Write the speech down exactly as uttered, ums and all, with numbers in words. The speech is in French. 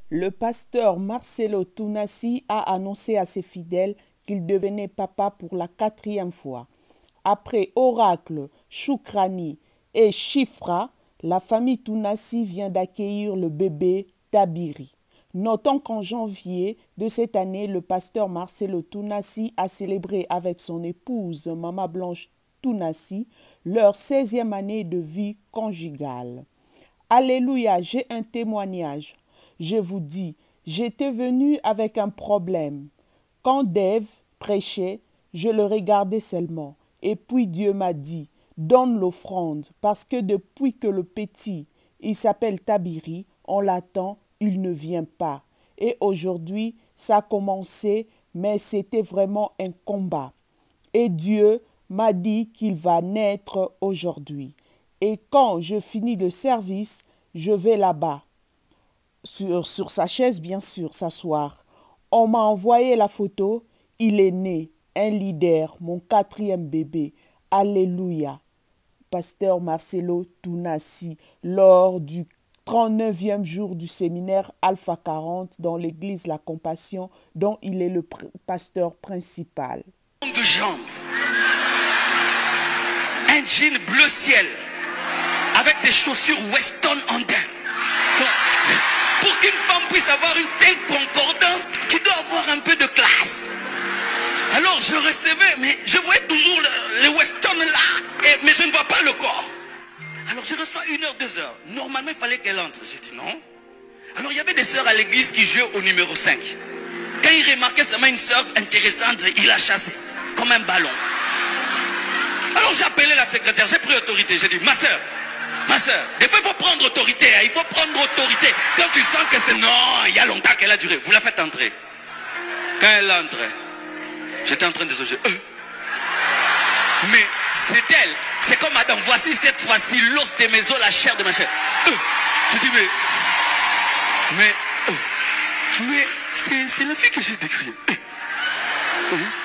le pasteur Marcelo Tounassi a annoncé à ses fidèles qu'il devenait papa pour la quatrième fois. Après Oracle, Choukrani et Chifra, la famille Tounassi vient d'accueillir le bébé Tabiri. Notons qu'en janvier de cette année, le pasteur Marcelo Tounassi a célébré avec son épouse Mama Blanche Tounassi leur seizième année de vie conjugale. Alléluia, j'ai un témoignage. Je vous dis, j'étais venu avec un problème. Quand Dave prêchait, je le regardais seulement. Et puis Dieu m'a dit, donne l'offrande, parce que depuis que le petit, il s'appelle Tabiri, on l'attend, il ne vient pas. Et aujourd'hui, ça a commencé, mais c'était vraiment un combat. Et Dieu m'a dit qu'il va naître aujourd'hui. Et quand je finis le service, je vais là-bas, sur, sur sa chaise bien sûr, s'asseoir. On m'a envoyé la photo, il est né, un leader, mon quatrième bébé. Alléluia. Pasteur Marcelo Tounassi, lors du trente-neuvième jour du séminaire Alpha quarante dans l'église La Compassion, dont il est le pasteur principal. De jambes, un jean bleu ciel, avec des chaussures Weston en daim. Pour qu'une femme puisse avoir une telle concordance, tu dois avoir un peu de classe. Alors je recevais, mais je voyais toujours le, le Weston là, et, mais je ne vois pas le corps. Alors je reçois une heure, deux heures. Normalement, il fallait qu'elle entre. J'ai dit non. Alors il y avait des sœurs à l'église qui jouaient au numéro cinq. Quand il remarquait seulement une sœur intéressante, il la chassait, comme un ballon. Alors j'ai appelé la secrétaire, j'ai pris autorité. J'ai dit, ma sœur, ma sœur, des fois il faut prendre autorité. Hein, il faut prendre autorité. Quand tu sens que c'est non, il y a longtemps qu'elle a duré, vous la faites entrer. Quand elle entrait, j'étais en train de se dire, euh. mais c'est elle. C'est comme madame, voici cette fois-ci l'os de mes os, la chair de ma chair. Euh. Je dis, mais, mais, euh. mais c'est la fille que j'ai décriée. Euh. Euh.